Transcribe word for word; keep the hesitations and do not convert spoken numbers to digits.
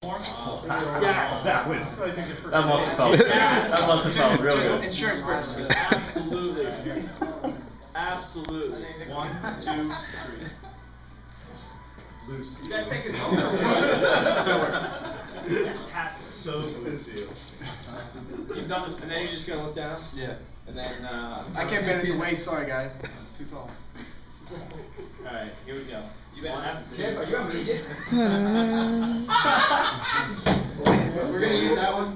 Yes. That was. That must have felt. That must have felt real good. Insurance purposes. Absolutely. Absolutely. One, two, three. Loose. You guys take it. Fantastic. So loose. You've done this, and then you're just gonna look down. Yeah. And then. Uh, I can't bend at the waist. Sorry, guys. Too tall. All right. Here we go. You better have Jeff, are you a midget? We're gonna use that one.